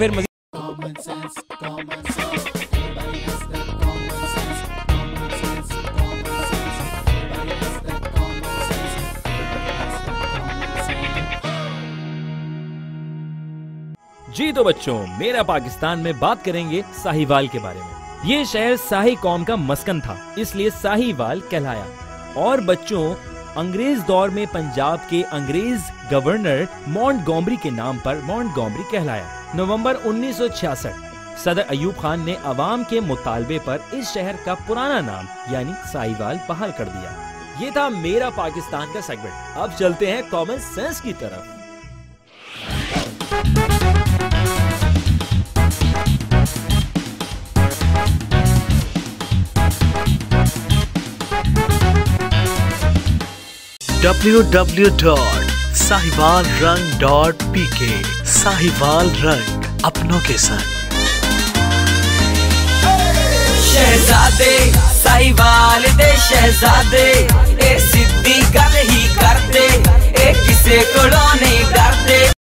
फिर मज़ीद। जी तो बच्चों, मेरा पाकिस्तान में बात करेंगे साहिवाल के बारे में। ये शहर शाही कौम का मस्कन था, इसलिए साहिवाल कहलाया। और बच्चों, अंग्रेज दौर में पंजाब के अंग्रेज गवर्नर मॉन्टगोमरी के नाम पर मॉन्टगोमरी कहलाया। नवंबर 1966 सदर अयूब खान ने अवाम के मुतालबे पर इस शहर का पुराना नाम यानी साहिवाल बहाल कर दिया। ये था मेरा पाकिस्तान का सेगमेंट। अब चलते हैं कॉमन सेंस की तरफ। www.sahiwalrang.pk साहिवाल रंग, अपनों के संग। शहजादे साहिवाल दे शहजादे, ए सिद्धी गल ही करते, ए किसे कोलों